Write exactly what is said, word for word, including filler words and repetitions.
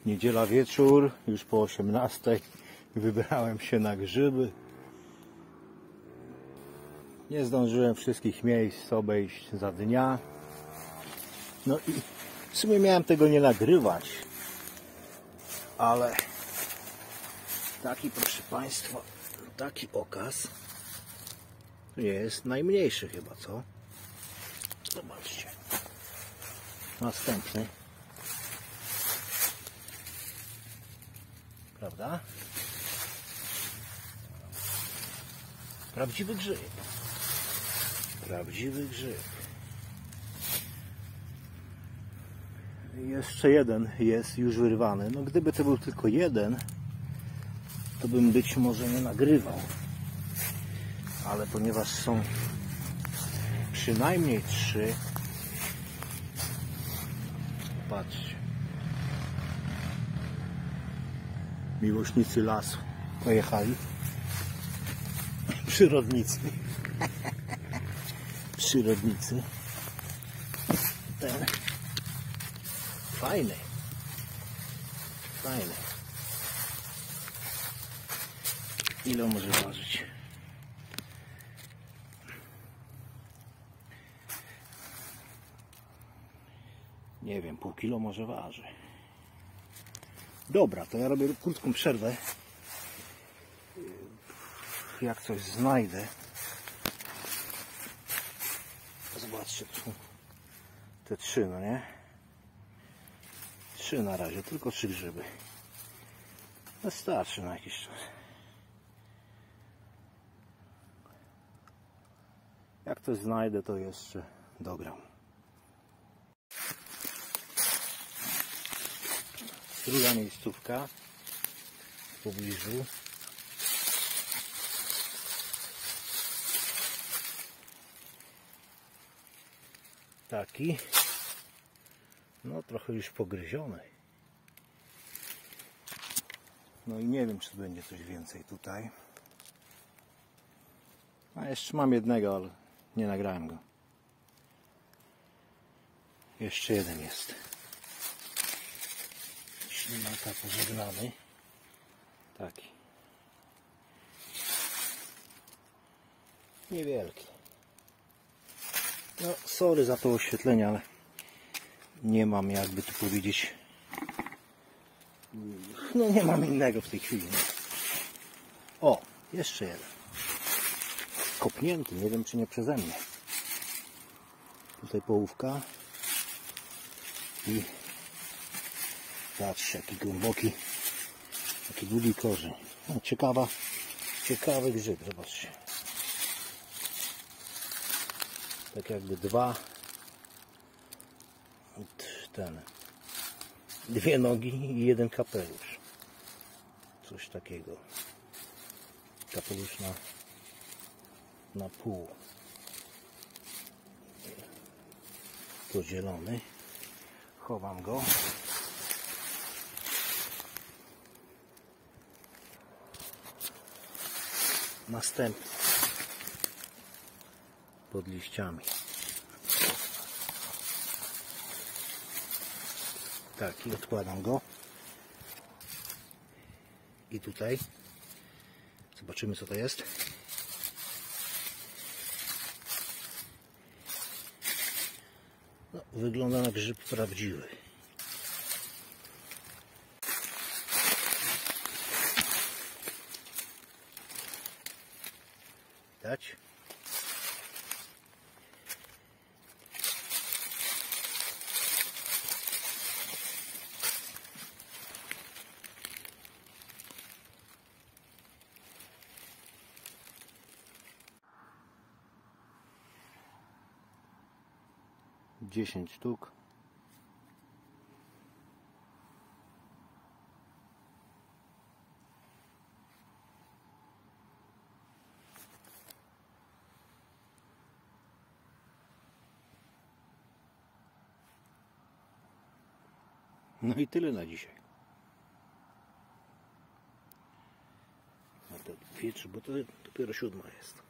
Niedziela wieczór, już po osiemnastej. Wybrałem się na grzyby. Nie zdążyłem wszystkich miejsc obejść za dnia. No i w sumie miałem tego nie nagrywać. Ale taki, proszę Państwa, taki okaz jest najmniejszy chyba, co? Zobaczcie. Następny. Prawda? Prawdziwy grzyb. Prawdziwy grzyb. Jeszcze jeden jest już wyrwany. No gdyby to był tylko jeden, to bym być może nie nagrywał. Ale ponieważ są przynajmniej trzy, patrzcie. Miłośnicy lasu pojechali. Przyrodnicy. Przyrodnicy. Ten. Fajny. Fajny. Ile może ważyć? Nie wiem, pół kilo może waży. Dobra, to ja robię krótką przerwę. Jak coś znajdę. Zobaczcie, tu są te trzy, no nie? Trzy na razie, tylko trzy grzyby. Wystarczy na jakiś czas. Jak coś znajdę, to jeszcze dogram. Druga miejscówka w pobliżu. Taki. No trochę już pogryziony. No i nie wiem, czy będzie coś więcej tutaj. A jeszcze mam jednego, ale nie nagrałem go. Jeszcze jeden jest. Ślimaka pożegnany. Taki. Niewielki. No, sorry za to oświetlenie, ale nie mam, jakby tu powiedzieć, no nie mam innego w tej chwili. No. O, jeszcze jeden. Kopnięty, nie wiem, czy nie przeze mnie. Tutaj połówka. I patrzcie, jaki głęboki, jaki długi korzeń. No, ciekawa, ciekawy grzyb, zobaczcie. Tak jakby dwa, ten, dwie nogi i jeden kapelusz. Coś takiego. Kapelusz na, na pół. Podzielony. Chowam go. Następny. Pod liściami. Tak, i odkładam go. I tutaj zobaczymy, co to jest. No, wygląda na grzyb prawdziwy. Widać? dziesięć sztuk. No i tyle na dzisiaj. Na te dwie, trzy, bo to dopiero siódma jest.